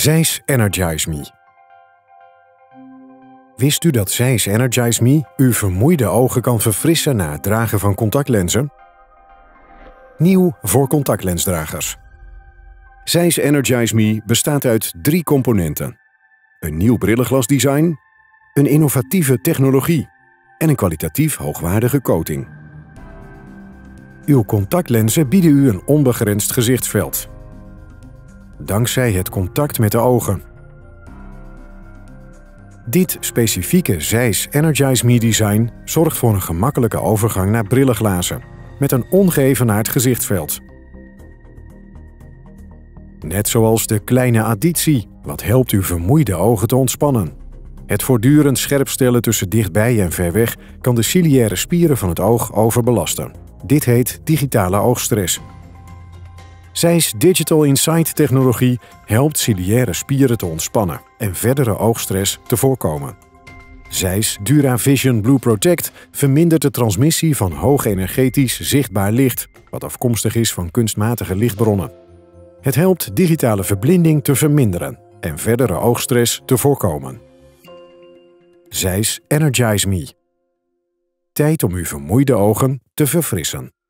Zeiss Energize Me. Wist u dat Zeiss Energize Me uw vermoeide ogen kan verfrissen na het dragen van contactlenzen? Nieuw voor contactlensdragers. Zeiss Energize Me bestaat uit 3 componenten: een nieuw brillenglasdesign, een innovatieve technologie en een kwalitatief hoogwaardige coating. Uw contactlenzen bieden u een onbegrensd gezichtsveld, dankzij het contact met de ogen. Dit specifieke Zeiss Energize Me design zorgt voor een gemakkelijke overgang naar brillenglazen met een ongeëvenaard gezichtsveld. Net zoals de kleine additie, wat helpt uw vermoeide ogen te ontspannen. Het voortdurend scherp stellen tussen dichtbij en ver weg kan de ciliaire spieren van het oog overbelasten. Dit heet digitale oogstress. Zeiss Digital Insight technologie helpt ciliaire spieren te ontspannen en verdere oogstress te voorkomen. Zeiss DuraVision Blue Protect vermindert de transmissie van hoogenergetisch zichtbaar licht, wat afkomstig is van kunstmatige lichtbronnen. Het helpt digitale verblinding te verminderen en verdere oogstress te voorkomen. Zeiss Energize Me. Tijd om uw vermoeide ogen te verfrissen.